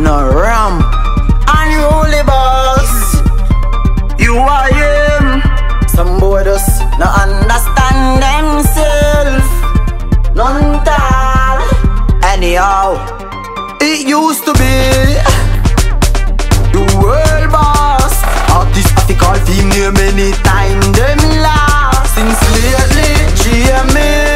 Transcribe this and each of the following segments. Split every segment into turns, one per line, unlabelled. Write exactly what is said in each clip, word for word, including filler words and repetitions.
no ram. Unruly boss, you are him. Some boy just no understand themselves. None tall. Anyhow, it used to be the world boss. Artist have to call female many times them last. Since lately, G M A.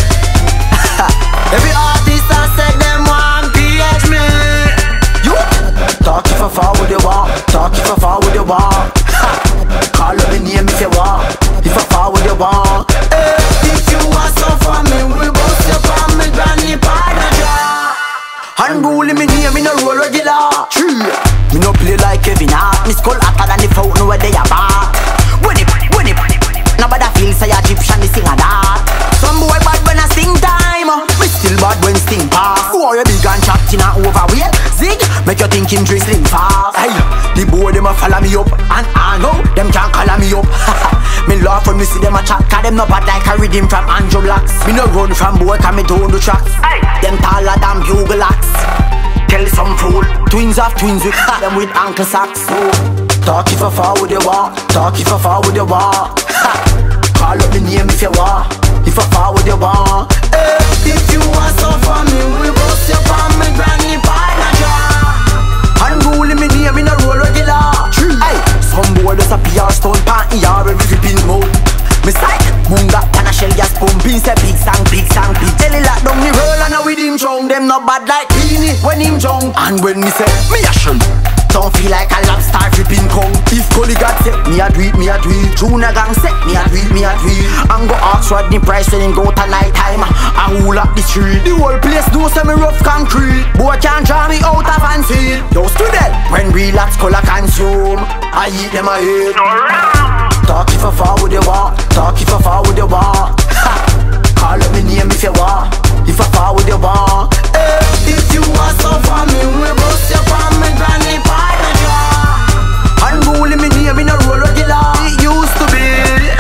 Every artist I said them want P H me. You talk if I forward you want, talk if I forward you want. Call up the name if you want, if I forward you want. Hey, if you want some from me, we both you from me granny partner jar. Unruly me name, me no roll regular. Me no play like Kevin Hart. Me skull hotter than the fountain know where they are bar. When it, when it, nobody feels say Egyptian they sing a that. Some boy bad when I sing time. Me still bad when sting pass. Who are you big and chopped in a overweight? Zig, make you think him drink slim fast. Hey, the boy them a follow me up, and I know them can't call me up. Me laugh when me see them a chat, cause them no bad like a rhythm from Andrew Blacks. Me no run from boy, cause me don't do tracks. Hey, them taller than bugle axe. Tell some fool, twins have twins with them with ankle socks. So, talk if I forward you want, talk if I forward you want. Call up the name if you want, if I forward you want. Hey, if you want some from me, we both you from me granny partner jar. Unruly me name, me no roll regular. Hey, some boy just a P R stone panty or every ripping mouth. Me psych, munga pan a shell gas pumping. Say big sang, big sang, big. Tell it like down the roll and with him drunk. Them not bad like Beanie when him drunk. And when me say, me a shell, don't feel like a lobster flipping kong. If Collie God say, me a do it, me a do it. Junior gang say, me a do it, me a do it. And go ask Rodney Price when him go to night time. I roll up the street. The whole place do say me rough concrete. Boy can't draw me out of fancy. Yo student, when relax color consume, I eat them a hate. Talk if I forward you want, talk if I forward you want. Call up me name if you want, if I forward you want. Hey, if you want some from me, we both you from me granny partner jar. Unruly me name, me no roll regular. It used to be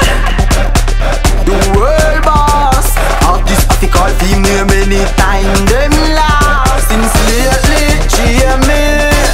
the world boss. Artist have to call female many times them last. Since lately, G M A.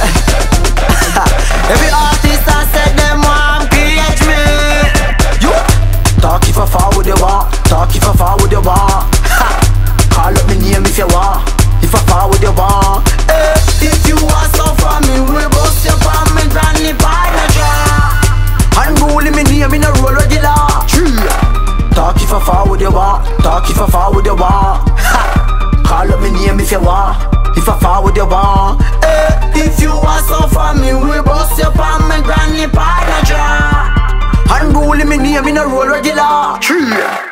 Every artist I said them want P H me. You talk if I forward you want, talk if I forward you want. Call up me name if you want, if I forward you want. Hey, if you want some from me, we both you from me granny partner jar. Unruly me name, me no roll regular. Talk if I forward you want, talk if I forward you want. Call up me name if you want, if I forward you want. Hey, if you want some from me, we both you from me granny partner jar. Unruly me name, me no roll regular.